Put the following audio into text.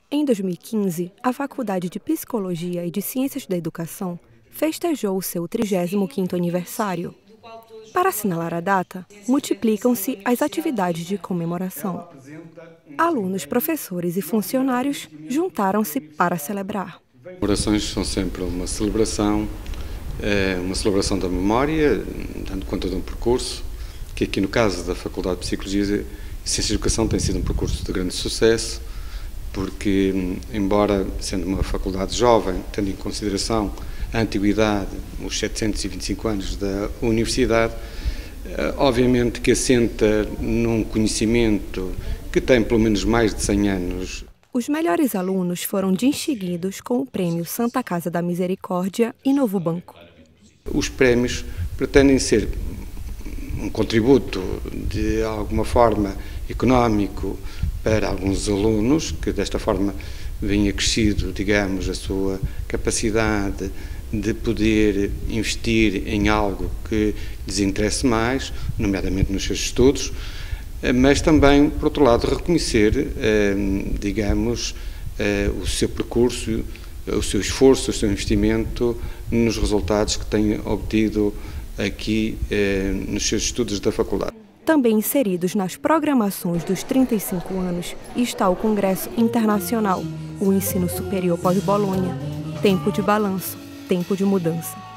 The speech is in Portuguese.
Em 2015, a Faculdade de Psicologia e de Ciências da Educação festejou o seu 35º aniversário. Para assinalar a data, multiplicam-se as atividades de comemoração. Alunos, professores e funcionários juntaram-se para celebrar. As comemorações são sempre uma celebração da memória, dando conta de um percurso, que aqui no caso da Faculdade de Psicologia e Ciências da Educação tem sido um percurso de grande sucesso, porque, embora sendo uma faculdade jovem, tendo em consideração a antiguidade, os 725 anos da universidade, obviamente que assenta num conhecimento que tem pelo menos mais de 100 anos. Os melhores alunos foram distinguidos com o Prêmio Santa Casa da Misericórdia e Novo Banco. Os prémios pretendem ser um contributo, de alguma forma, económico para alguns alunos, que desta forma vem acrescido, digamos, a sua capacidade de poder investir em algo que lhes interesse mais, nomeadamente nos seus estudos, mas também, por outro lado, reconhecer, digamos, o seu percurso, o seu esforço, o seu investimento nos resultados que têm obtido aqui nos seus estudos da faculdade. Também inseridos nas programações dos 35 anos está o Congresso Internacional, o Ensino Superior Pós-Bolonha. Tempo de balanço, tempo de mudança.